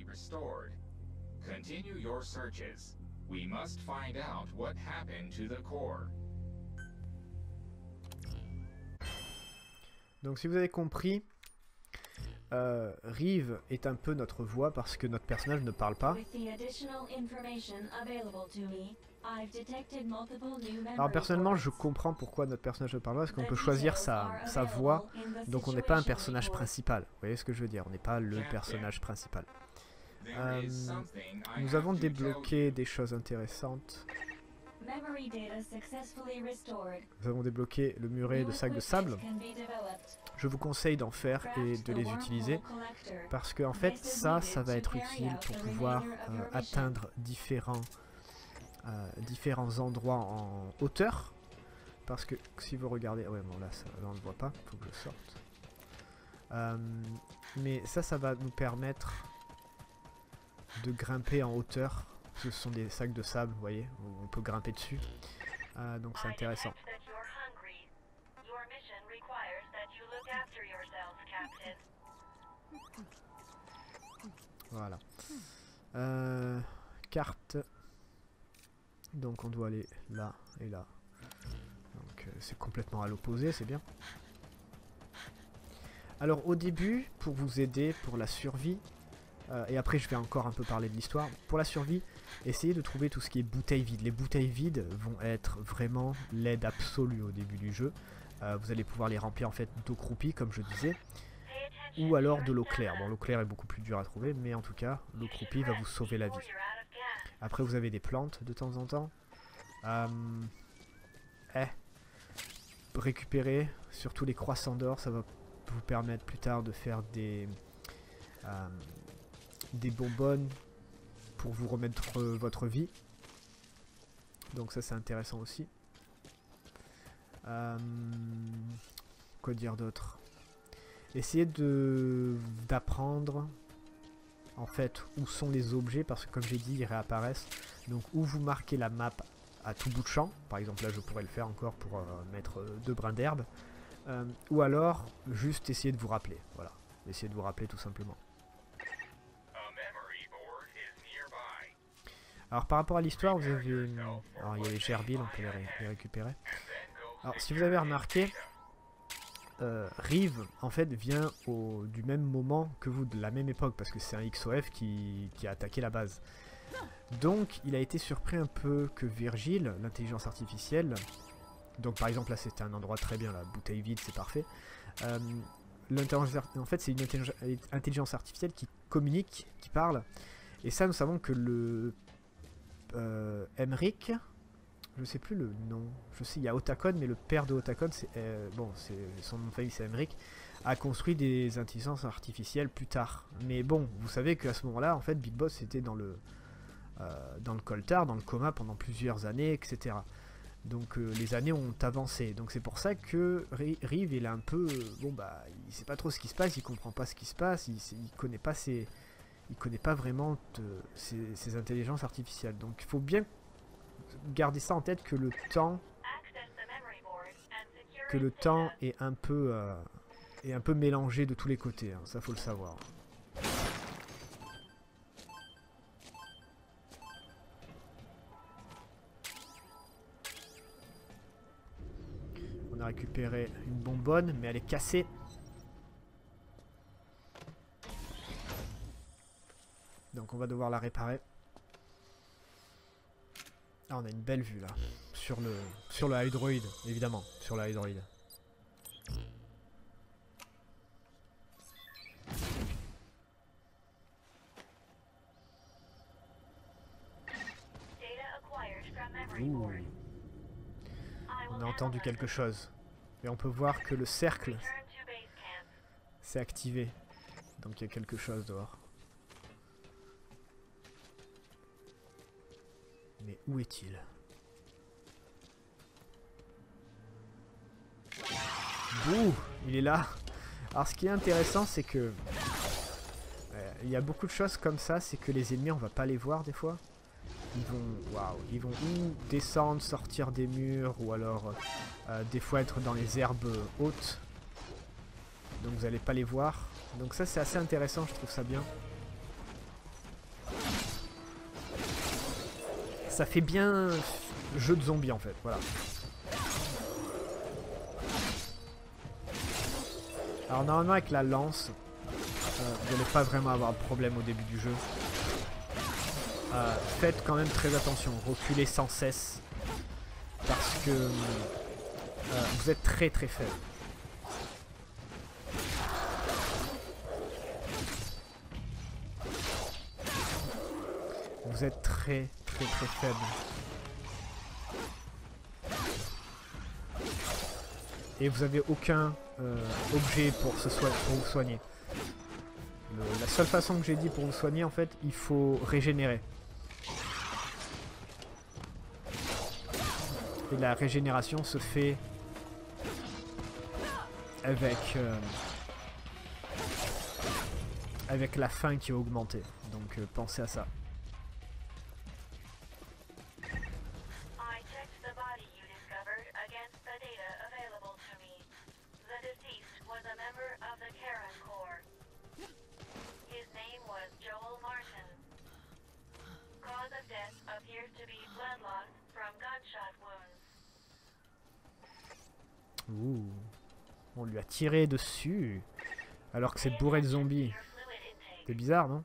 restored. Continue your searches. We must find out what happened to the core. Donc si vous avez compris, Rive est un peu notre voix parce que notre personnage ne parle pas. Alors personnellement je comprends pourquoi notre personnage ne parle pas, parce qu'on peut choisir sa voix, donc on n'est pas un personnage principal. Vous voyez ce que je veux dire, on n'est pas le personnage principal. Nous avons débloqué des choses intéressantes. Nous avons débloqué le muret de sac de sable. Je vous conseille d'en faire et de les utiliser parce que en fait ça va être utile pour pouvoir atteindre différents endroits en hauteur. Parce que si vous regardez, ouais bon là on ne le voit pas, il faut que je sorte. Mais ça va nous permettre de grimper en hauteur. Ce sont des sacs de sable, vous voyez, on peut grimper dessus. Donc c'est intéressant. Voilà. Carte. Donc on doit aller là et là. Donc c'est complètement à l'opposé, c'est bien. Alors au début, pour vous aider pour la survie, et après je vais encore un peu parler de l'histoire, pour la survie, essayez de trouver tout ce qui est bouteilles vides. Les bouteilles vides vont être vraiment l'aide absolue au début du jeu. Vous allez pouvoir les remplir en fait d'eau croupie comme je disais, ou alors de l'eau claire. Bon, l'eau claire est beaucoup plus dure à trouver, mais en tout cas l'eau croupie va vous sauver la vie. Après vous avez des plantes de temps en temps. Récupérer surtout les croissants d'or, ça va vous permettre plus tard de faire des bonbonnes pour vous remettre votre vie. Donc ça c'est intéressant aussi. Quoi dire d'autre? Essayez d'apprendre en fait où sont les objets, parce que comme j'ai dit ils réapparaissent. Donc où vous marquez la map à tout bout de champ, par exemple là je pourrais le faire encore pour mettre 2 brins d'herbe, ou alors juste essayer de vous rappeler, voilà, essayez de vous rappeler tout simplement. Alors par rapport à l'histoire, vous avez alors il y a les gerbilles, on peut les récupérer. Alors si vous avez remarqué, Rive en fait vient du même moment que vous, de la même époque, parce que c'est un XOF qui a attaqué la base. Donc il a été surpris un peu que Virgile, l'intelligence artificielle, donc par exemple là c'était un endroit très bien, la bouteille vide c'est parfait. En fait c'est une intelligence artificielle qui communique, qui parle, et ça nous savons que le Emmerich, je sais plus le nom, je sais il y a Otacon, mais le père de Otacon, c'est bon, son nom de famille c'est Emmerich, a construit des intelligences artificielles plus tard. Mais bon, vous savez qu'à ce moment-là, en fait, Big Boss était dans le coltard, dans le coma pendant plusieurs années, etc. Donc les années ont avancé. Donc c'est pour ça que Rive, il est un peu, bon bah, il sait pas trop ce qui se passe, il comprend pas ce qui se passe, il connaît pas vraiment ces intelligences artificielles. Donc il faut bien garder ça en tête, que le temps est un peu mélangé de tous les côtés, hein, ça faut le savoir. On a récupéré une bonbonne, mais elle est cassée. Donc on va devoir la réparer. Ah, on a une belle vue là, sur le Hydroid, évidemment, sur le Hydroid. Ouh. On a entendu quelque chose. Et on peut voir que le cercle s'est activé. Donc il y a quelque chose dehors. Mais où est-il? Bouh, il est là. Alors ce qui est intéressant, c'est que il y a beaucoup de choses comme ça, c'est que les ennemis on va pas les voir des fois. Ils vont ou descendre, sortir des murs, ou alors des fois être dans les herbes hautes. Donc vous allez pas les voir. Donc ça c'est assez intéressant, je trouve ça bien. ça fait bien jeu de zombies en fait, voilà. Alors normalement avec la lance, vous n'allez pas vraiment avoir de problème au début du jeu. Faites quand même très attention, reculez sans cesse, parce que vous êtes très très faible. Vous êtes très très très faible. Et vous avez aucun objet pour vous soigner. La seule façon que j'ai dit pour vous soigner, en fait, il faut régénérer. Et la régénération se fait avec la faim qui est augmentée. Donc pensez à ça. Ouh. On lui a tiré dessus alors que c'est bourré de zombies. C'est bizarre, non?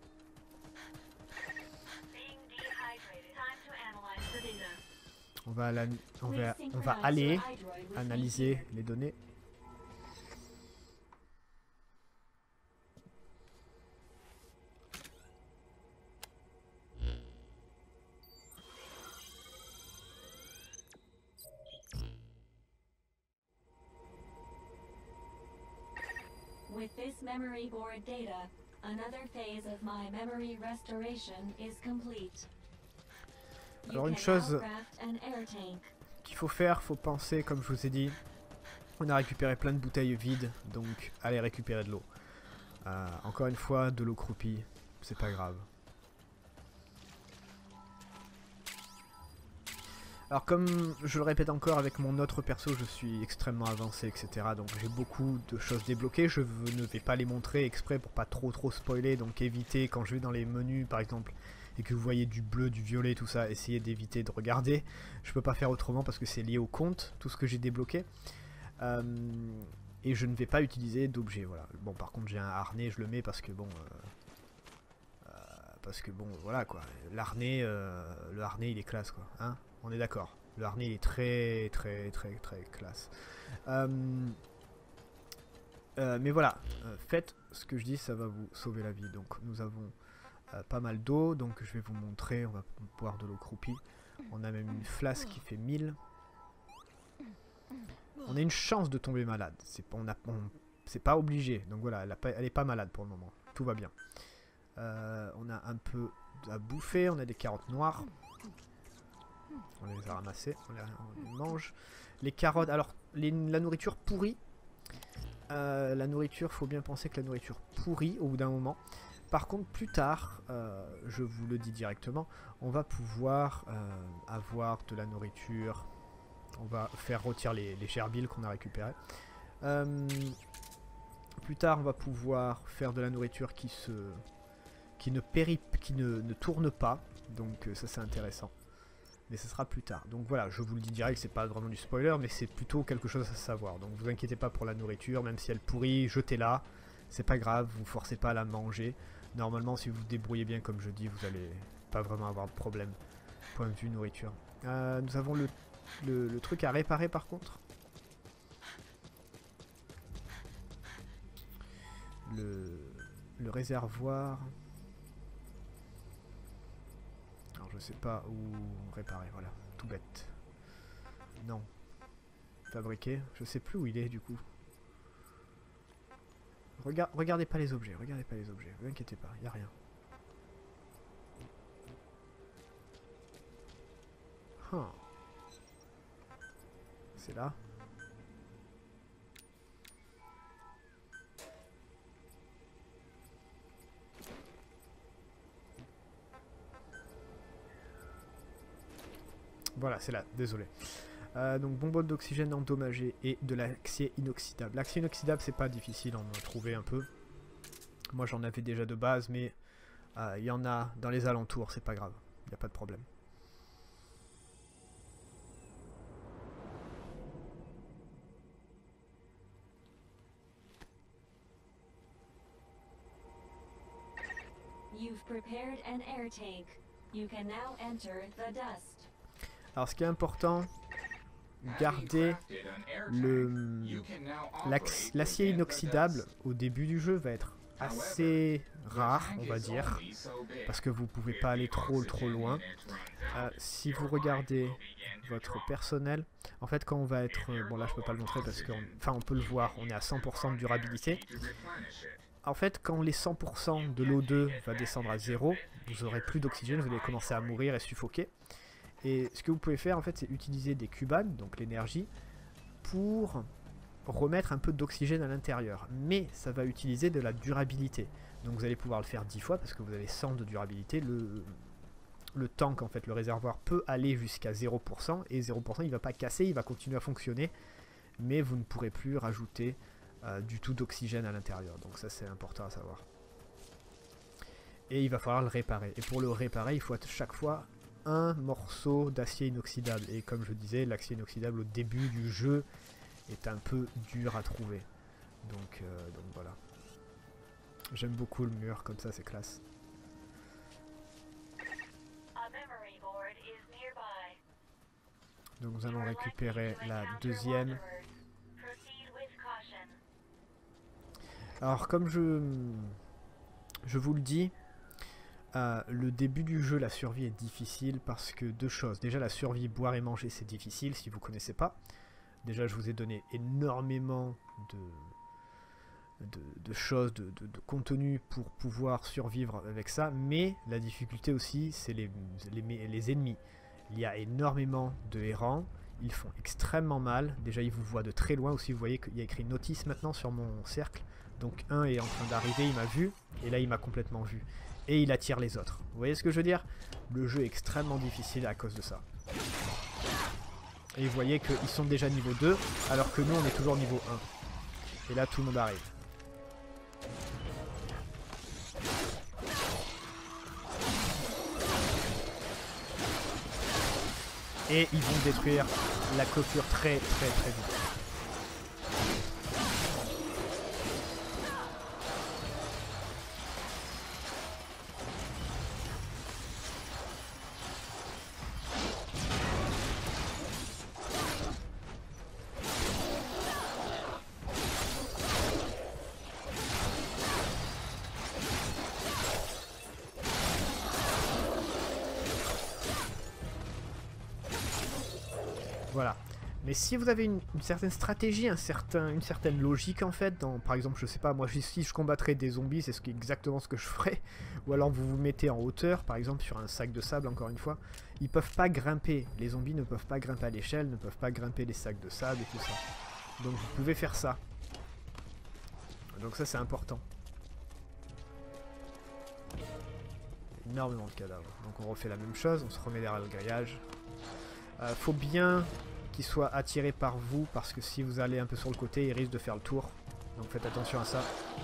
On va aller analyser les données. With this memory board data, another phase of my memory restoration is complete. Alors une chose qu'il faut faire, faut penser, comme je vous ai dit, on a récupéré plein de bouteilles vides, donc allez récupérer de l'eau. Encore une fois, de l'eau croupie, c'est pas grave. Alors comme je le répète encore, avec mon autre perso, je suis extrêmement avancé, etc. Donc j'ai beaucoup de choses débloquées. Je ne vais pas les montrer exprès pour pas trop spoiler. Donc évitez, quand je vais dans les menus par exemple, et que vous voyez du bleu, du violet, tout ça, essayez d'éviter de regarder. Je peux pas faire autrement parce que c'est lié au compte, tout ce que j'ai débloqué. Et je ne vais pas utiliser d'objet, voilà. Bon, par contre j'ai un harnais, je le mets parce que bon... voilà quoi. L'harnais, le harnais il est classe quoi, hein. On est d'accord. Le harnais il est très classe. Mais voilà, faites ce que je dis, ça va vous sauver la vie. Donc nous avons pas mal d'eau, donc je vais vous montrer, on va boire de l'eau croupie. On a même une flasque qui fait 1000. On a une chance de tomber malade, c'est pas obligé. Donc voilà, elle est pas malade pour le moment, tout va bien. On a un peu à bouffer, on a des carottes noires. On les a ramassées, on les mange. Les carottes, alors la nourriture pourrie. La nourriture, faut bien penser que la nourriture pourrit au bout d'un moment. Par contre, plus tard, je vous le dis directement, on va pouvoir avoir de la nourriture. On va faire retirer les gerbilles qu'on a récupérées. Plus tard, on va pouvoir faire de la nourriture qui ne tourne pas. Donc ça c'est intéressant. Mais ce sera plus tard. Donc voilà, je vous le dis direct, c'est pas vraiment du spoiler, mais c'est plutôt quelque chose à savoir. Donc vous inquiétez pas pour la nourriture, même si elle pourrit, jetez-la. C'est pas grave, vous forcez pas à la manger. Normalement, si vous vous débrouillez bien comme je dis, vous allez pas vraiment avoir de problème. Point de vue nourriture. Nous avons le truc à réparer par contre. Le réservoir. Alors je sais pas où réparer, voilà, tout bête. Non. Fabriquer, je sais plus où il est du coup. Regardez pas les objets, vous inquiétez pas, y a rien. Huh. C'est là. Voilà, c'est là, désolé. Donc bonbonne d'oxygène endommagée et de l'acier inoxydable. L'acier inoxydable, c'est pas difficile, on en a trouvé un peu. Moi j'en avais déjà de base, mais il y en a dans les alentours, c'est pas grave, il n'y a pas de problème. You've prepared an air tank. You can now enter the dust. Alors ce qui est important, garder l'acier inoxydable au début du jeu va être assez rare, on va dire, parce que vous pouvez pas aller trop loin. Si vous regardez votre personnel, en fait quand on va être... bon là je peux pas le montrer parce que... Enfin on peut le voir, on est à 100% de durabilité. En fait quand les 100% de l'O2 va descendre à 0, vous aurez plus d'oxygène, vous allez commencer à mourir et suffoquer. Et ce que vous pouvez faire en fait c'est utiliser des cubanes, donc l'énergie, pour remettre un peu d'oxygène à l'intérieur. Mais ça va utiliser de la durabilité. Donc vous allez pouvoir le faire 10 fois parce que vous avez 100 de durabilité. Le tank, en fait, le réservoir peut aller jusqu'à 0%. Et 0% il ne va pas casser, il va continuer à fonctionner. Mais vous ne pourrez plus rajouter du tout d'oxygène à l'intérieur. Donc ça c'est important à savoir. Et il va falloir le réparer. Et pour le réparer, il faut à chaque fois un morceau d'acier inoxydable. Et comme je disais, l'acier inoxydable au début du jeu est un peu dur à trouver. Donc voilà. J'aime beaucoup le mur, comme ça c'est classe. Donc nous allons récupérer la deuxième. Alors comme je vous le dis, le début du jeu, la survie est difficile parce que deux choses. Déjà la survie, boire et manger c'est difficile si vous ne connaissez pas. Déjà je vous ai donné énormément de choses, de contenu pour pouvoir survivre avec ça. Mais la difficulté aussi c'est les ennemis. Il y a énormément de errants, ils font extrêmement mal. Déjà ils vous voient de très loin aussi, vous voyez qu'il y a écrit notice maintenant sur mon cercle. Donc un est en train d'arriver, il m'a vu, et là il m'a complètement vu. Et il attire les autres. Vous voyez ce que je veux dire? Le jeu est extrêmement difficile à cause de ça. Et vous voyez qu'ils sont déjà niveau 2, alors que nous on est toujours niveau 1. Et là tout le monde arrive. Et ils vont détruire la clôture très vite. Voilà. Mais si vous avez une certaine stratégie, une certaine logique en fait, par exemple, je sais pas, moi si je combattrais des zombies, c'est exactement ce que je ferais. Ou alors vous vous mettez en hauteur, par exemple sur un sac de sable, encore une fois. Ils peuvent pas grimper, les zombies ne peuvent pas grimper à l'échelle, ne peuvent pas grimper les sacs de sable et tout ça. Donc vous pouvez faire ça. Donc ça c'est important. Énormément de cadavres. Donc on refait la même chose, on se remet derrière le grillage. Faut bien qu'il soit attiré par vous parce que si vous allez un peu sur le côté, il risque de faire le tour. Donc faites attention à ça.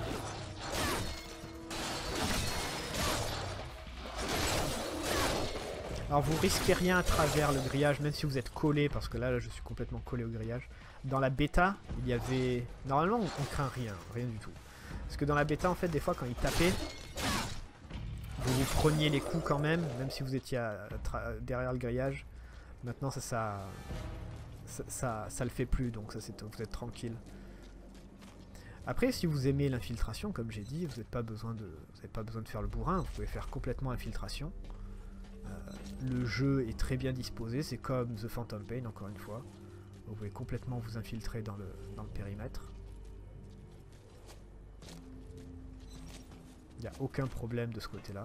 Alors vous risquez rien à travers le grillage, même si vous êtes collé, parce que là je suis complètement collé au grillage. Dans la bêta, il y avait... Normalement on craint rien du tout. Parce que dans la bêta en fait, des fois quand il tapait, vous preniez les coups quand même si vous étiez derrière le grillage. Maintenant ça le fait plus, donc ça vous êtes tranquille. Après si vous aimez l'infiltration, comme j'ai dit, vous n'avez pas besoin de faire le bourrin, vous pouvez faire complètement infiltration. Le jeu est très bien disposé, c'est comme The Phantom Pain encore une fois. Vous pouvez complètement vous infiltrer dans le périmètre. Il n'y a aucun problème de ce côté-là.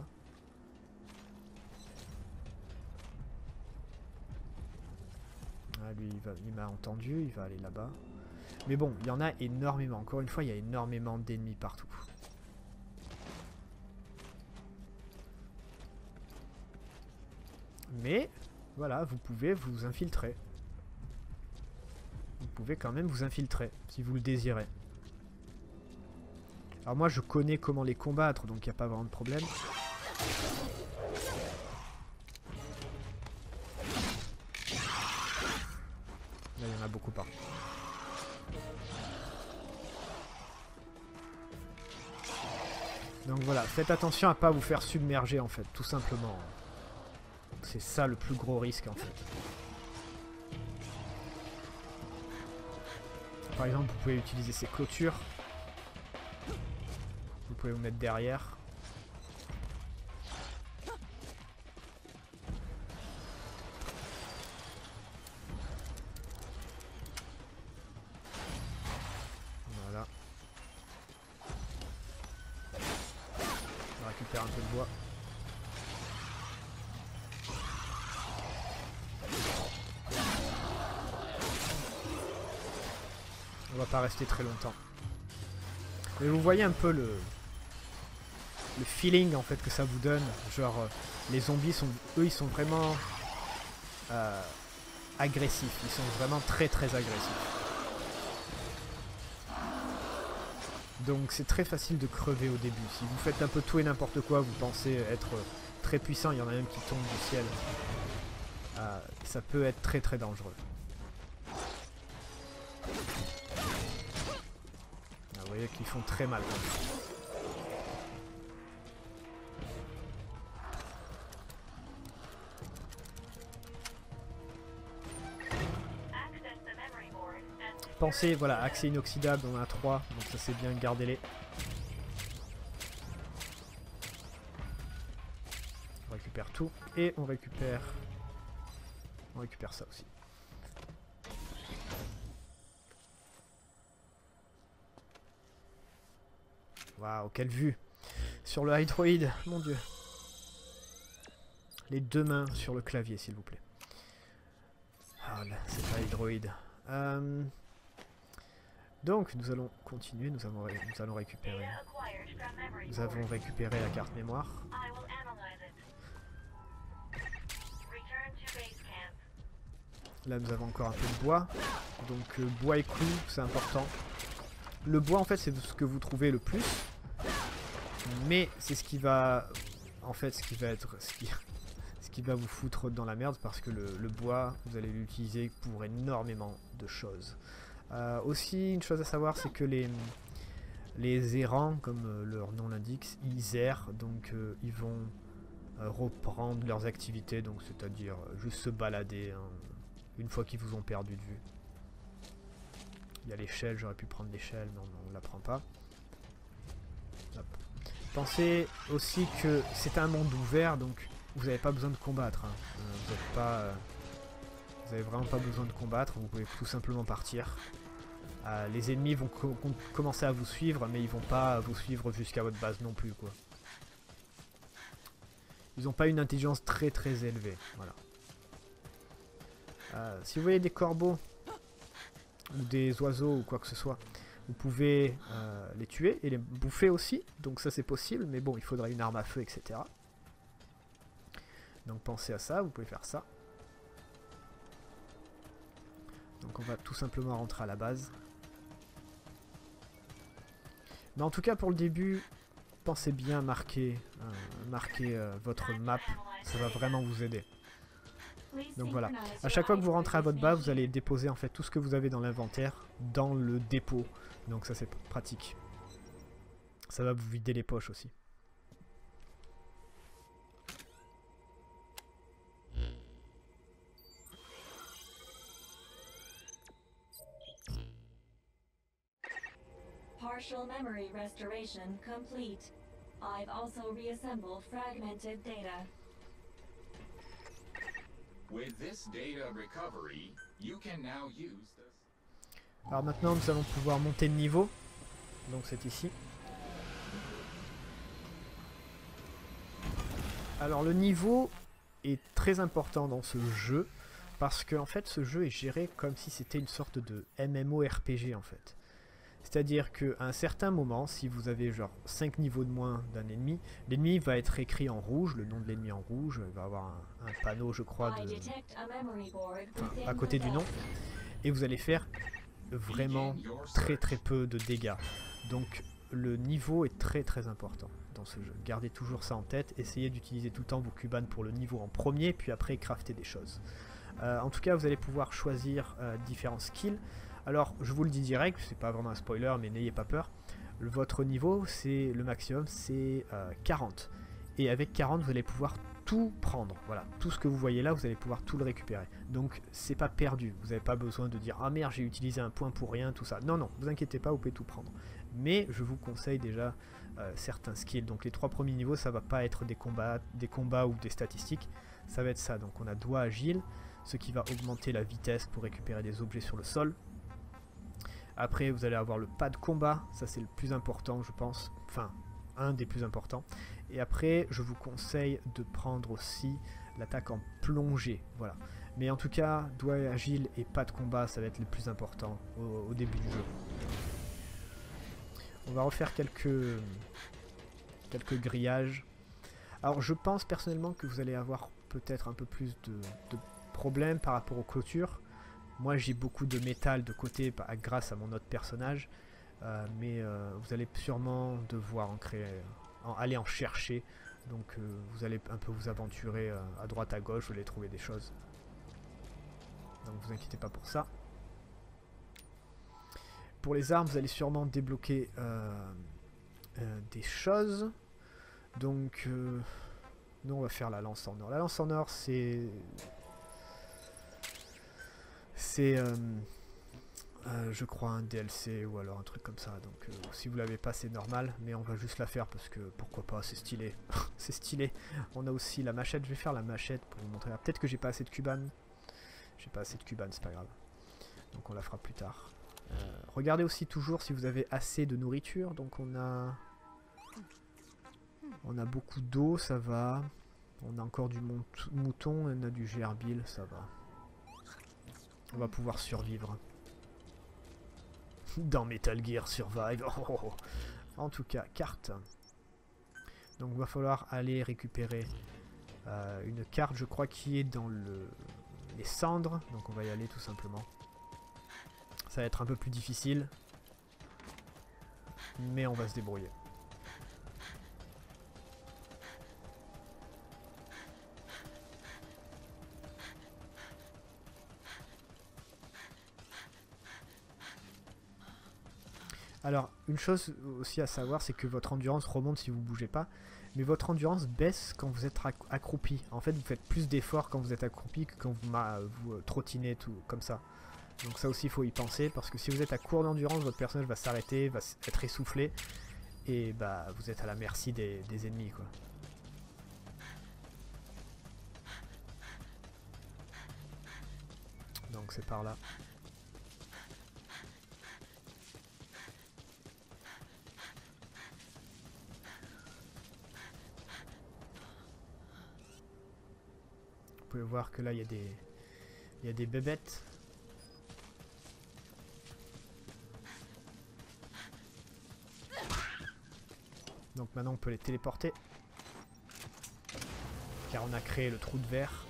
Ah, lui, il m'a entendu, il va aller là-bas. Mais bon, il y en a énormément. Encore une fois, il y a énormément d'ennemis partout. Mais, voilà, vous pouvez vous infiltrer. Vous pouvez quand même vous infiltrer, si vous le désirez. Alors moi, je connais comment les combattre, donc il n'y a pas vraiment de problème. Là, il y en a beaucoup partout. Donc voilà, faites attention à pas vous faire submerger en fait, tout simplement. C'est ça le plus gros risque en fait. Par exemple, vous pouvez utiliser ces clôtures. Vous pouvez vous mettre derrière. Voilà. On récupère un peu de bois. On va pas rester très longtemps. Mais vous voyez un peu le feeling en fait que ça vous donne. Genre les zombies sont, eux ils sont vraiment agressifs. Ils sont vraiment très très agressifs. Donc c'est très facile de crever au début. Si vous faites un peu tout et n'importe quoi, vous pensez être très puissant. Il y en a même qui tombent du ciel. Ça peut être très très dangereux. Vous voyez qu'ils font très mal. Pensez, voilà, accès inoxydable, on en a 3, donc ça c'est bien, gardez-les. On récupère tout et on récupère ça aussi. Waouh, quelle vue sur le Hydroid, mon dieu. Les deux mains sur le clavier, s'il vous plaît. Ah là, c'est pas Hydroid. Donc, nous allons continuer, nous avons récupéré la carte mémoire. Là, nous avons encore un peu de bois. Donc, bois et clous, c'est important. Le bois, en fait, c'est ce que vous trouvez le plus. Mais c'est ce qui va... En fait, ce qui va vous foutre dans la merde. Parce que le bois, vous allez l'utiliser pour énormément de choses. Aussi, une chose à savoir, c'est que les errants, comme leur nom l'indique, ils errent. Donc, ils vont reprendre leurs activités. Donc, c'est-à-dire juste se balader, hein, une fois qu'ils vous ont perdu de vue. Il y a l'échelle, j'aurais pu prendre l'échelle, mais on ne la prend pas. Hop. Pensez aussi que c'est un monde ouvert, donc vous n'avez pas besoin de combattre. Hein. Vous n'avez vraiment pas besoin de combattre, vous pouvez tout simplement partir. Les ennemis vont commencer à vous suivre, mais ils vont pas vous suivre jusqu'à votre base non plus, quoi. Ils n'ont pas une intelligence très très élevée. Voilà. Si vous voyez des corbeaux ou des oiseaux ou quoi que ce soit, vous pouvez les tuer et les bouffer aussi, donc ça c'est possible, mais bon, il faudrait une arme à feu, etc. Donc pensez à ça, vous pouvez faire ça. Donc on va tout simplement rentrer à la base. Mais en tout cas pour le début, pensez bien marquer votre map, ça va vraiment vous aider. Donc voilà, à chaque fois que vous rentrez à votre base, vous allez déposer en fait tout ce que vous avez dans l'inventaire dans le dépôt. Donc ça c'est pratique. Ça va vous vider les poches aussi. Partial memory restoration complete. I've also reassembled fragmented data. With this data recovery, you can now use this. Alors maintenant nous allons pouvoir monter de niveau. Donc c'est ici. Alors le niveau est très important dans ce jeu parce que en fait ce jeu est géré comme si c'était une sorte de MMORPG en fait. C'est-à-dire qu'à un certain moment, si vous avez genre 5 niveaux de moins d'un ennemi, l'ennemi va être écrit en rouge, le nom de l'ennemi en rouge, il va avoir un panneau je crois à côté du nom, et vous allez faire vraiment très très peu de dégâts. Donc le niveau est très très important dans ce jeu. Gardez toujours ça en tête, essayez d'utiliser tout le temps vos cubanes pour le niveau en premier, puis après crafter des choses. En tout cas vous allez pouvoir choisir différents skills. Alors, je vous le dis direct, c'est pas vraiment un spoiler, mais n'ayez pas peur. Votre niveau, c'est le maximum, c'est 40. Et avec 40, vous allez pouvoir tout prendre. Voilà, tout ce que vous voyez là, vous allez pouvoir tout le récupérer. Donc, c'est pas perdu. Vous n'avez pas besoin de dire « Ah merde, j'ai utilisé un point pour rien, tout ça. » Non, non, vous inquiétez pas, vous pouvez tout prendre. Mais je vous conseille déjà certains skills. Donc, les 3 premiers niveaux, ça va pas être des combats ou des statistiques. Ça va être ça. Donc, on a doigt agile, ce qui va augmenter la vitesse pour récupérer des objets sur le sol. Après, vous allez avoir le pas de combat. Ça, c'est le plus important, je pense. Enfin, un des plus importants. Et après, je vous conseille de prendre aussi l'attaque en plongée. Voilà. Mais en tout cas, doigt agile et pas de combat, ça va être les plus importants au début du jeu. On va refaire quelques grillages. Alors, je pense personnellement que vous allez avoir peut-être un peu plus de problèmes par rapport aux clôtures. Moi, j'ai beaucoup de métal de côté grâce à mon autre personnage. Mais vous allez sûrement devoir aller en chercher. Donc vous allez un peu vous aventurer à droite à gauche, vous allez trouver des choses. Donc vous inquiétez pas pour ça. Pour les armes, vous allez sûrement débloquer des choses. Donc nous on va faire la lance en or. La lance en or c'est je crois un DLC ou alors un truc comme ça, donc si vous l'avez pas c'est normal, mais on va juste la faire parce que pourquoi pas, c'est stylé. C'est stylé. On a aussi la machette, je vais faire la machette pour vous montrer. Peut-être que j'ai pas assez de cubane. J'ai pas assez de cubane, c'est pas grave. Donc on la fera plus tard. Regardez aussi toujours si vous avez assez de nourriture, donc on a beaucoup d'eau, ça va. On a encore du mouton, on a du gerbil, ça va. On va pouvoir survivre. Dans Metal Gear Survive. Oh. En tout cas, carte. Donc il va falloir aller récupérer une carte, je crois, qui est dans les cendres. Donc on va y aller tout simplement. Ça va être un peu plus difficile. Mais on va se débrouiller. Alors, une chose aussi à savoir, c'est que votre endurance remonte si vous ne bougez pas, mais votre endurance baisse quand vous êtes accroupi. En fait, vous faites plus d'efforts quand vous êtes accroupi que quand vous trottinez, tout comme ça. Donc ça aussi, il faut y penser, parce que si vous êtes à court d'endurance, votre personnage va s'arrêter, va être essoufflé, et bah vous êtes à la merci des ennemis, quoi. Donc c'est par là. Vous pouvez voir que là il y a des bébêtes. Donc maintenant on peut les téléporter. Car on a créé le trou de verre.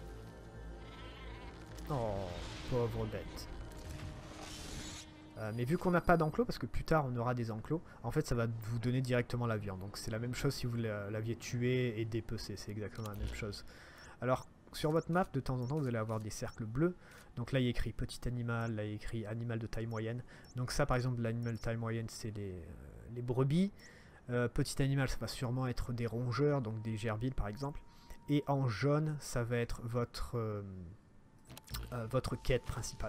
Oh, pauvre bête. Mais vu qu'on n'a pas d'enclos, parce que plus tard on aura des enclos, en fait ça va vous donner directement la viande. Donc c'est la même chose si vous l'aviez tué et dépecé, c'est exactement la même chose. Alors sur votre map, de temps en temps vous allez avoir des cercles bleus. Donc là il y a écrit petit animal, là il y a écrit animal de taille moyenne. Donc ça par exemple, l'animal de taille moyenne c'est les brebis. Petit animal ça va sûrement être des rongeurs, donc des gerbilles par exemple. Et en jaune ça va être votre quête principale.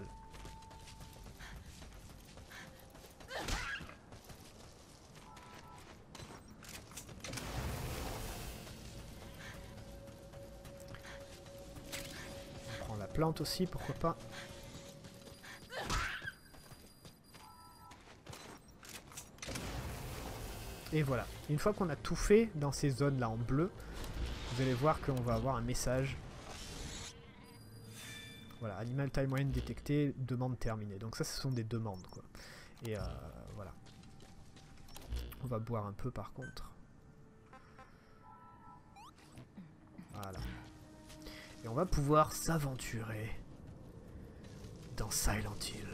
On prend la plante aussi, pourquoi pas. Et voilà, une fois qu'on a tout fait dans ces zones là en bleu, vous allez voir qu'on va avoir un message. Voilà, animal taille moyenne détecté, demande terminée. Donc ça ce sont des demandes quoi. Et voilà. On va boire un peu par contre. Voilà. Et on va pouvoir s'aventurer dans Silent Hill.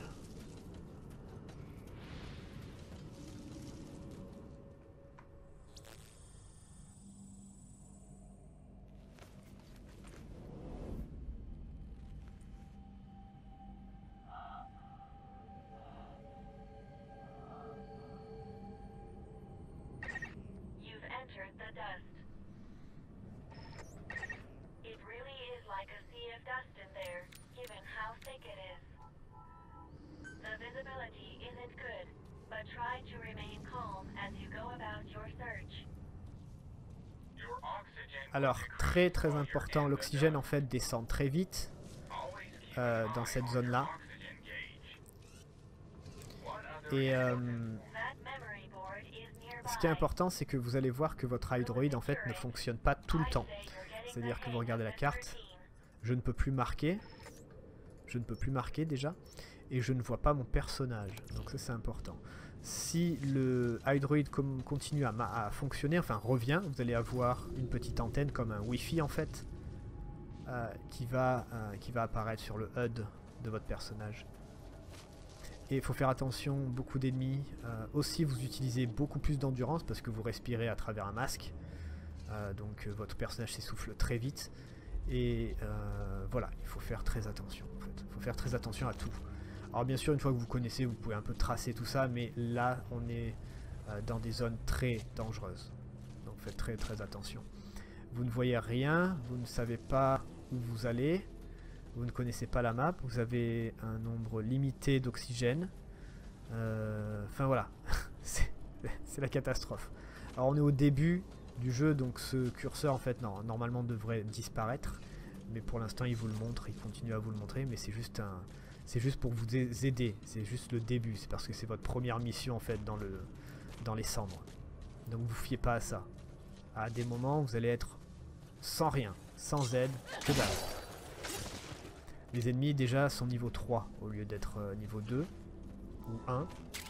like a sea of dust in there, given how thick it is. The visibility isn't good, but try to remain calm as you go about your search. Your oxygen will Alors, decrease très très while you're important, in the l'oxygène zone. en fait descend très vite Always keep dans an cette eye on zone-là. your oxygen gauge. One other Et important That memory board is nearby. ce qui est important, c'est que vous allez voir que votre hydroïde en fait ne fonctionne pas tout le temps. C'est-à-dire que vous regardez la carte, je ne peux plus marquer. Je ne peux plus marquer déjà. Et je ne vois pas mon personnage. Donc ça c'est important. Si le Hydroid continue à fonctionner, enfin revient, vous allez avoir une petite antenne comme un Wi-Fi en fait, qui va apparaître sur le HUD de votre personnage. Et il faut faire attention, beaucoup d'ennemis. Aussi vous utilisez beaucoup plus d'endurance parce que vous respirez à travers un masque. Donc votre personnage s'essouffle très vite. Et voilà, il faut faire très attention en fait. Il faut faire très attention à tout. Alors bien sûr, une fois que vous connaissez, vous pouvez un peu tracer tout ça, mais là, on est dans des zones très dangereuses. Donc faites très très attention. Vous ne voyez rien, vous ne savez pas où vous allez, vous ne connaissez pas la map, vous avez un nombre limité d'oxygène. Enfin voilà, c'est la catastrophe. Alors on est au début du jeu, donc ce curseur en fait normalement devrait disparaître. Mais pour l'instant il vous le montre, il continue à vous le montrer, mais c'est juste pour vous aider, c'est juste le début, c'est parce que c'est votre première mission en fait dans les cendres. Donc vous fiez pas à ça. À des moments vous allez être sans rien, sans aide, que dalle. Les ennemis déjà sont niveau 3 au lieu d'être niveau 2 ou 1.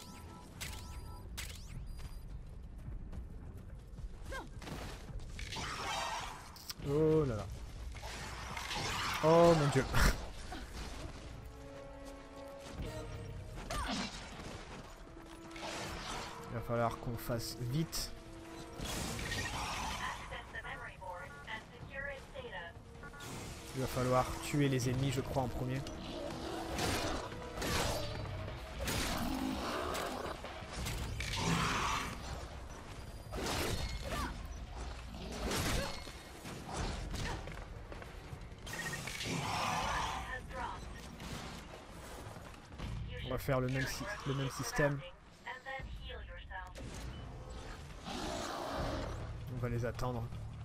Oh là là. Oh mon dieu. Il va falloir qu'on fasse vite. Il va falloir tuer les ennemis, je crois, en premier. On va faire le même système. On va les attendre.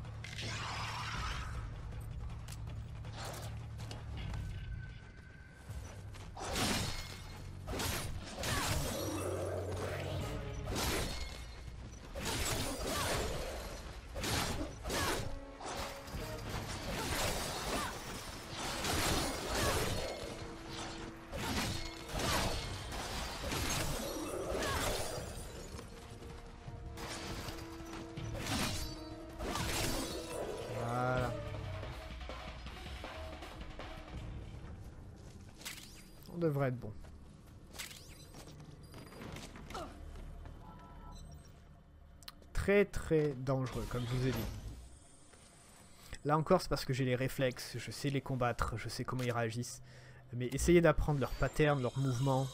Voilà. On devrait être bon. Très très dangereux, comme je vous ai dit. Là encore, c'est parce que j'ai les réflexes, je sais les combattre, je sais comment ils réagissent. Mais essayez d'apprendre leurs patterns, leurs mouvements.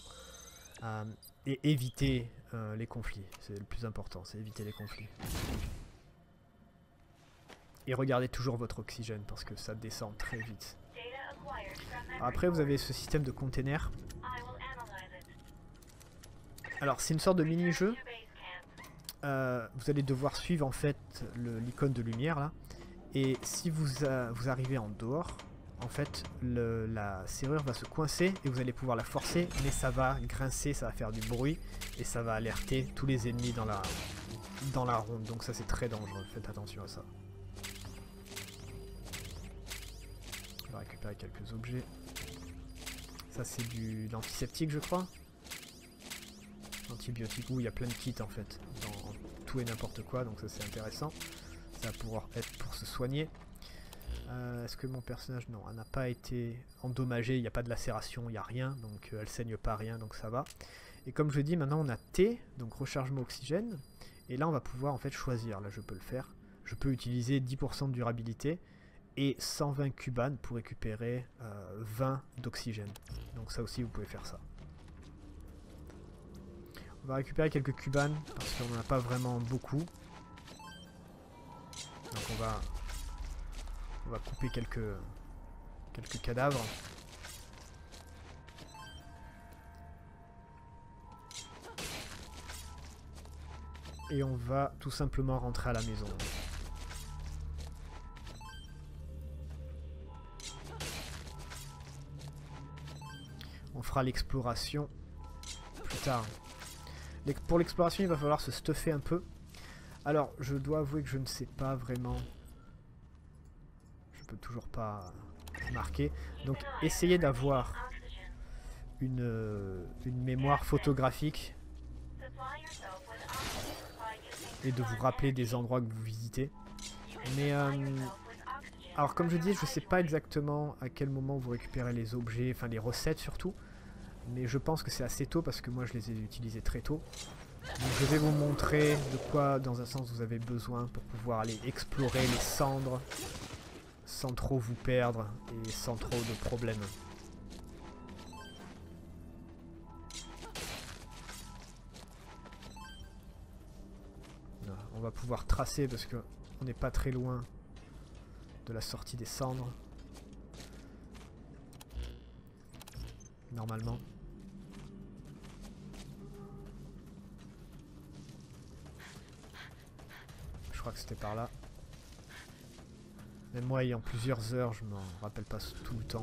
Et éviter les conflits. C'est le plus important, c'est éviter les conflits. Et regardez toujours votre oxygène parce que ça descend très vite. Après vous avez ce système de containers. Alors c'est une sorte de mini-jeu. Vous allez devoir suivre en fait l'icône de lumière là. Et si vous arrivez en dehors, en fait la serrure va se coincer et vous allez pouvoir la forcer, mais ça va grincer, ça va faire du bruit et ça va alerter tous les ennemis dans la ronde. Donc ça c'est très dangereux, faites attention à ça. On va récupérer quelques objets. Ça c'est de l'antiseptique je crois. Antibiotique, où il y a plein de kits en fait, dans tout et n'importe quoi, donc ça c'est intéressant. Ça va pouvoir être pour se soigner. Est-ce que mon personnage, non, elle n'a pas été endommagée, il n'y a pas de lacération, il n'y a rien, donc elle saigne pas rien, donc ça va. Et comme je dis, maintenant on a T, donc rechargement oxygène, et là on va pouvoir en fait choisir, là je peux le faire. Je peux utiliser 10% de durabilité et 120 cubanes pour récupérer 20 d'oxygène. Donc ça aussi vous pouvez faire ça. On va récupérer quelques cubanes parce qu'on n'en a pas vraiment beaucoup. Donc on va couper quelques cadavres. Et on va tout simplement rentrer à la maison. On fera l'exploration plus tard. Pour l'exploration, il va falloir se stuffer un peu. Alors, je dois avouer que je ne sais pas vraiment. Je peux toujours pas marquer. Donc, essayez d'avoir une mémoire photographique et de vous rappeler des endroits que vous visitez. Mais alors comme je dis, je sais pas exactement à quel moment vous récupérez les objets, enfin les recettes surtout. Mais je pense que c'est assez tôt parce que moi je les ai utilisés très tôt. Donc je vais vous montrer de quoi dans un sens vous avez besoin pour pouvoir aller explorer les cendres sans trop vous perdre et sans trop de problèmes. On va pouvoir tracer parce que on n'est pas très loin de la sortie des cendres. Normalement. Je crois que c'était par là. Même moi ayant plusieurs heures, je m'en rappelle pas tout le temps.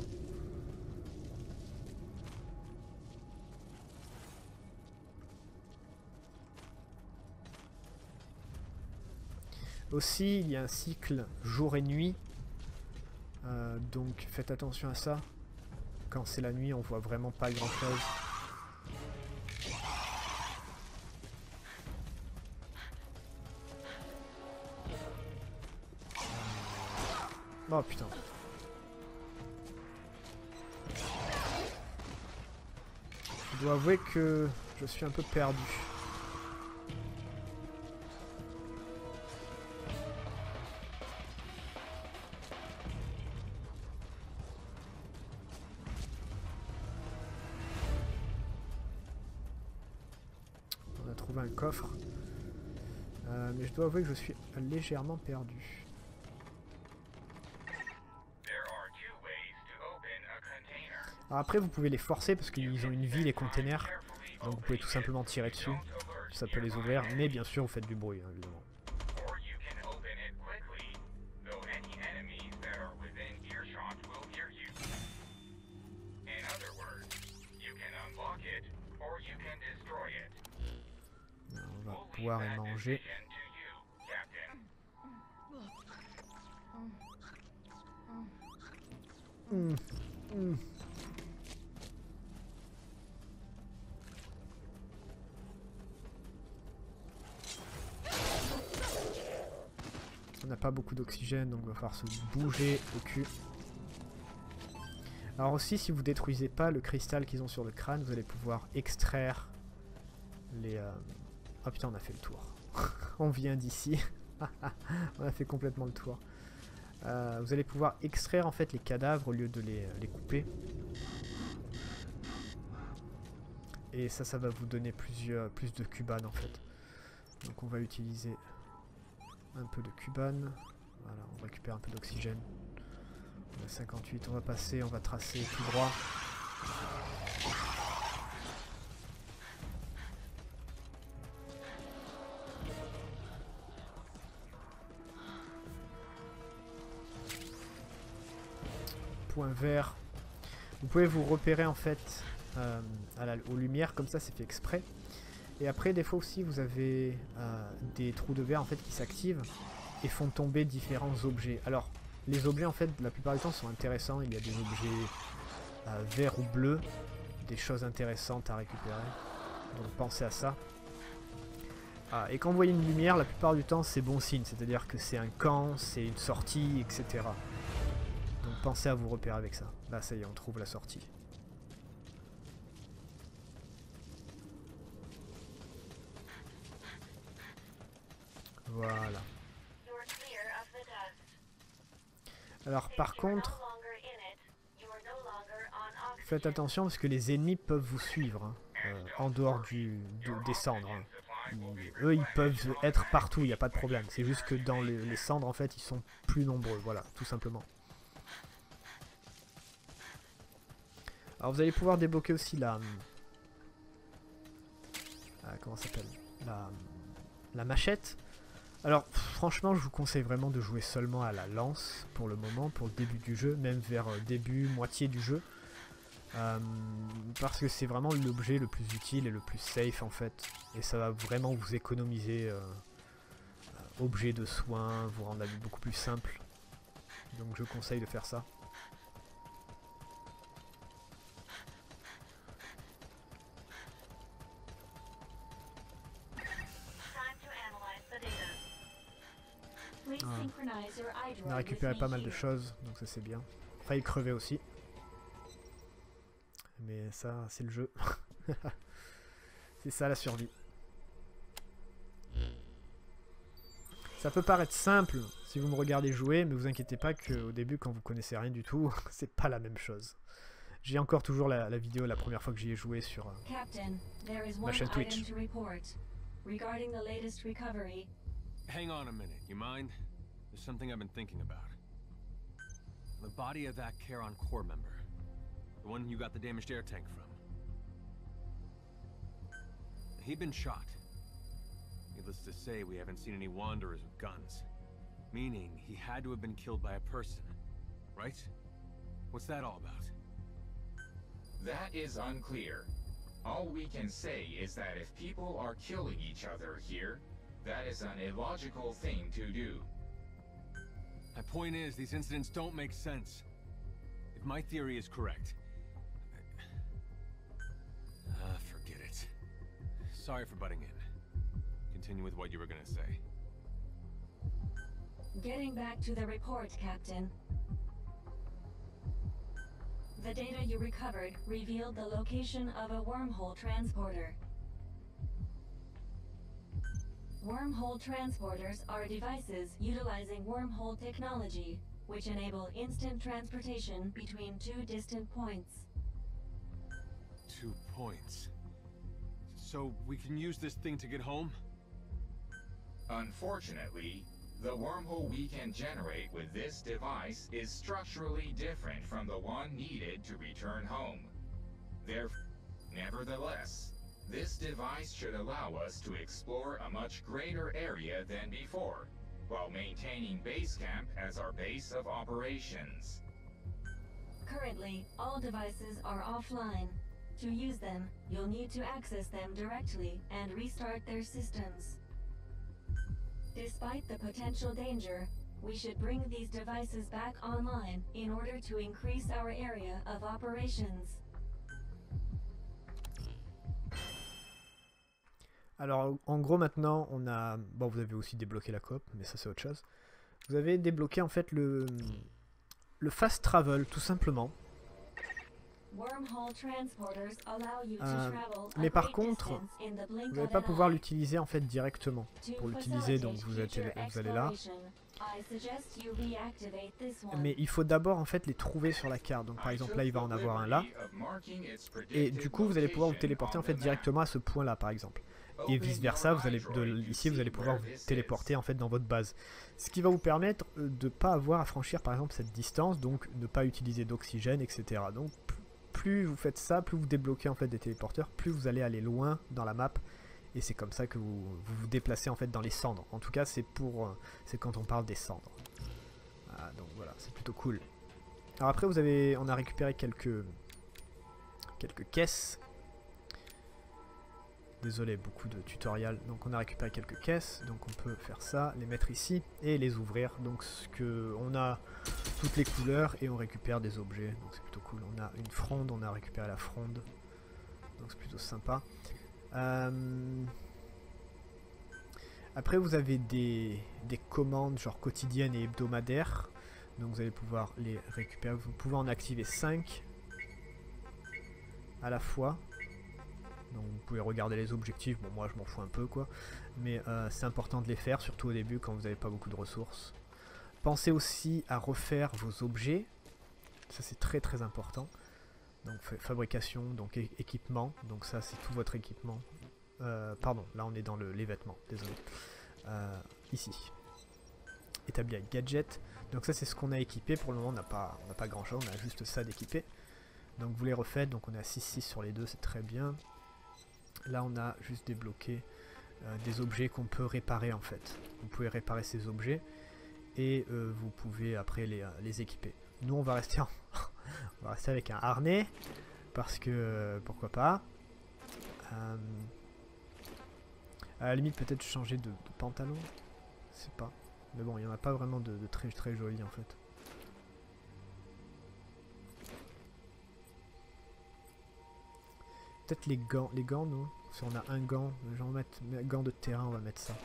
Aussi, il y a un cycle jour et nuit. Donc faites attention à ça. Quand c'est la nuit, on voit vraiment pas grand chose. Oh putain. Je dois avouer que je suis un peu perdu. On a trouvé un coffre. Mais je dois avouer que je suis légèrement perdu. Alors après vous pouvez les forcer parce qu'ils ont une vie les containers, donc vous pouvez tout simplement tirer dessus, ça peut les ouvrir, mais bien sûr vous faites du bruit hein, évidemment. On va pouvoir y manger. On n'a pas beaucoup d'oxygène, donc il va falloir se bouger au cul. Alors aussi, si vous détruisez pas le cristal qu'ils ont sur le crâne, vous allez pouvoir extraire les... Oh putain, on a fait le tour. On vient d'ici. On a fait complètement le tour. Vous allez pouvoir extraire en fait les cadavres au lieu de les couper. Et ça va vous donner plus de cubane en fait. Donc on va utiliser un peu de cubane. Voilà, on récupère un peu d'oxygène. On a 58, on va passer, on va tracer tout droit. Point vert. Vous pouvez vous repérer en fait aux lumières, comme ça c'est fait exprès. Et après des fois aussi vous avez des trous de verre en fait qui s'activent et font tomber différents objets. Alors les objets en fait la plupart du temps sont intéressants, il y a des objets verts ou bleus, des choses intéressantes à récupérer. Donc pensez à ça. Et quand vous voyez une lumière, la plupart du temps c'est bon signe, c'est-à-dire que c'est un camp, c'est une sortie, etc. Donc pensez à vous repérer avec ça. Là ça y est, on trouve la sortie. Voilà. Alors par contre, faites attention parce que les ennemis peuvent vous suivre hein, en dehors des cendres. Hein. Eux ils peuvent être partout, il n'y a pas de problème. C'est juste que dans les cendres en fait ils sont plus nombreux, voilà, tout simplement. Alors vous allez pouvoir débloquer aussi la... comment ça s'appelle, la machette. Alors franchement je vous conseille vraiment de jouer seulement à la lance pour le moment, pour le début du jeu, même vers début, moitié du jeu. Parce que c'est vraiment l'objet le plus utile et le plus safe en fait. Et ça va vraiment vous économiser objet de soin, vous rendre la vie beaucoup plus simple. Donc je conseille de faire ça. On a récupéré pas mal de choses, donc ça c'est bien. Failli crever aussi. Mais ça, c'est le jeu. C'est ça la survie. Ça peut paraître simple si vous me regardez jouer, mais vous inquiétez pas qu'au début, quand vous connaissez rien du tout, c'est pas la même chose. J'ai encore toujours la vidéo la première fois que j'y ai joué sur ma chaîne Twitch. Hang on a minute, you mind? There's something I've been thinking about. The body of that Charon Corps member. The one you got the damaged air tank from. He'd been shot. Needless to say, we haven't seen any wanderers with guns. Meaning, he had to have been killed by a person. Right? What's that all about? That is unclear. All we can say is that if people are killing each other here, that is an illogical thing to do. My point is, these incidents don't make sense. If my theory is correct... forget it. Sorry for butting in. Continue with what you were gonna say. Getting back to the report, Captain. The data you recovered revealed the location of a wormhole transporter. Wormhole transporters are devices utilizing wormhole technology, which enable instant transportation between two distant points. 2 points. So we can use this thing to get home? Unfortunately, the wormhole we can generate with this device is structurally different from the one needed to return home. Nevertheless, this device should allow us to explore a much greater area than before, while maintaining base camp as our base of operations. Currently, all devices are offline. To use them, you'll need to access them directly and restart their systems. Despite the potential danger, we should bring these devices back online in order to increase our area of operations. Alors en gros maintenant on a... Bon vous avez aussi débloqué la coop, mais ça c'est autre chose. Vous avez débloqué en fait le fast travel tout simplement. Mais par contre, vous n'allez pas pouvoir l'utiliser en fait directement. Pour l'utiliser donc vous allez là. Mais il faut d'abord en fait les trouver sur la carte. Donc par exemple là il va en avoir un là. Et du coup vous allez pouvoir vous téléporter en fait directement à ce point là par exemple. Et vice versa, ici vous allez pouvoir vous téléporter en fait dans votre base. Ce qui va vous permettre de ne pas avoir à franchir par exemple cette distance, donc ne pas utiliser d'oxygène, etc. Donc plus vous faites ça, plus vous débloquez en fait des téléporteurs, plus vous allez aller loin dans la map. Et c'est comme ça que vous vous déplacez en fait dans les cendres. En tout cas c'est quand on parle des cendres. Donc voilà, c'est plutôt cool. Alors après on a récupéré quelques caisses. Désolé, beaucoup de tutoriels. Donc on a récupéré quelques caisses, donc on peut faire ça, les mettre ici et les ouvrir. Donc on a toutes les couleurs et on récupère des objets, donc c'est plutôt cool. On a une fronde, on a récupéré la fronde, donc c'est plutôt sympa. Après vous avez des commandes genre quotidiennes et hebdomadaires, donc vous allez pouvoir les récupérer. Vous pouvez en activer 5 à la fois. Donc vous pouvez regarder les objectifs, bon moi je m'en fous un peu quoi, mais c'est important de les faire, surtout au début quand vous n'avez pas beaucoup de ressources. Pensez aussi à refaire vos objets, ça c'est très très important. Donc fabrication, donc équipement, donc ça c'est tout votre équipement. Pardon, là on est dans les vêtements, désolé. Ici, établi avec gadget, donc ça c'est ce qu'on a équipé, pour le moment on n'a pas grand chose, on a juste ça d'équipé. Donc vous les refaites, donc on est à 6-6 sur les deux, c'est très bien. Là on a juste débloqué des objets qu'on peut réparer en fait. Vous pouvez réparer ces objets et vous pouvez après les équiper. Nous on va rester on va rester avec un harnais parce que pourquoi pas. À la limite peut-être changer de pantalon, je sais pas. Mais bon, il n'y en a pas vraiment de très très joli en fait. Peut-être les gants non. Si on a un gant, genre mettre gants de terrain, on va mettre ça.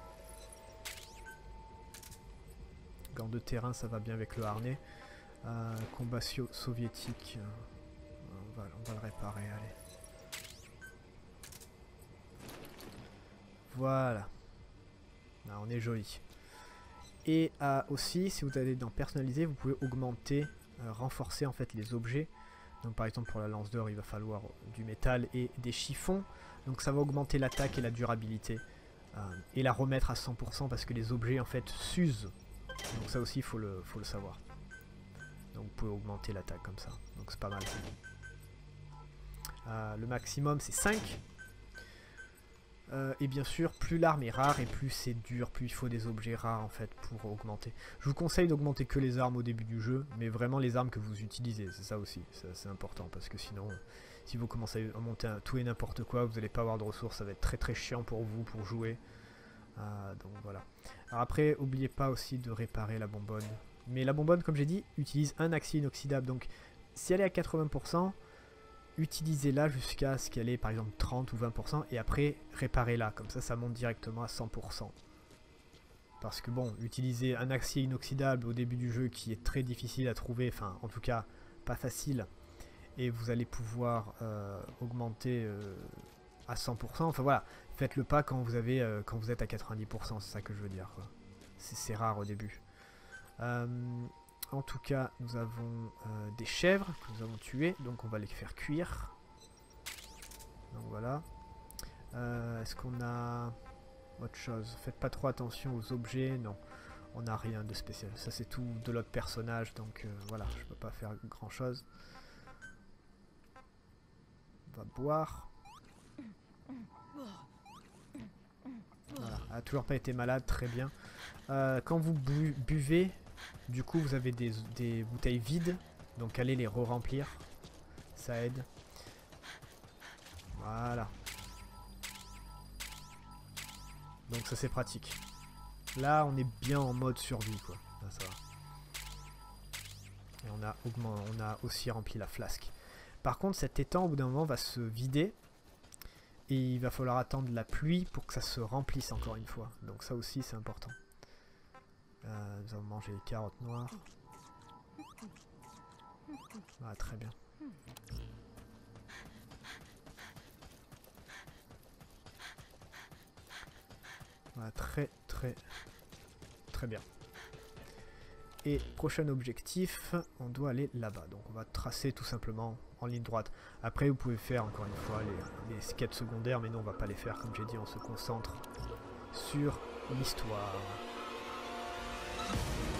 Gants de terrain, ça va bien avec le harnais. Combat soviétique, on va le réparer, allez. Voilà. Là, on est joli. Et aussi, si vous allez dans personnaliser, vous pouvez augmenter, renforcer en fait les objets. Donc par exemple pour la lance d'or, il va falloir du métal et des chiffons. Donc ça va augmenter l'attaque et la durabilité. Et la remettre à 100% parce que les objets en fait s'usent. Donc ça aussi il faut le savoir. Donc vous pouvez augmenter l'attaque comme ça. Donc c'est pas mal. Le maximum c'est 5. Et bien sûr, plus l'arme est rare et plus c'est dur, plus il faut des objets rares en fait pour augmenter. Je vous conseille d'augmenter que les armes au début du jeu, mais vraiment les armes que vous utilisez, c'est ça aussi, c'est important parce que sinon, si vous commencez à monter tout et n'importe quoi, vous n'allez pas avoir de ressources, ça va être très très chiant pour vous pour jouer. Donc voilà. Alors après, n'oubliez pas aussi de réparer la bonbonne. Mais la bonbonne, comme j'ai dit, utilise un acier inoxydable, donc si elle est à 80%, utilisez-la jusqu'à ce qu'elle ait par exemple 30 ou 20% et après réparez-la, comme ça monte directement à 100%. Parce que bon, utiliser un acier inoxydable au début du jeu qui est très difficile à trouver, enfin en tout cas pas facile, et vous allez pouvoir augmenter à 100%, enfin voilà, faites-le pas quand vous êtes à 90%, c'est ça que je veux dire, quoi. C'est rare au début. En tout cas, nous avons des chèvres que nous avons tuées, donc on va les faire cuire. Donc voilà. Est-ce qu'on a autre chose? Faites pas trop attention aux objets, non. On n'a rien de spécial. Ça c'est tout de l'autre personnage, donc voilà, je peux pas faire grand chose. On va boire. Voilà, elle a toujours pas été malade, très bien. Quand vous buvez, du coup vous avez des bouteilles vides, donc allez les re-remplir, ça aide. Voilà. Donc ça c'est pratique. Là on est bien en mode survie quoi. Là, ça va. Et on a aussi rempli la flasque. Par contre cet étang au bout d'un moment va se vider. Et il va falloir attendre la pluie pour que ça se remplisse encore une fois. Donc ça aussi c'est important. Nous allons manger les carottes noires. Ah, très bien. Voilà, très bien. Et prochain objectif, on doit aller là-bas. Donc on va tracer tout simplement en ligne droite. Après vous pouvez faire encore une fois les quêtes secondaires, mais nous on va pas les faire comme j'ai dit, on se concentre sur l'histoire.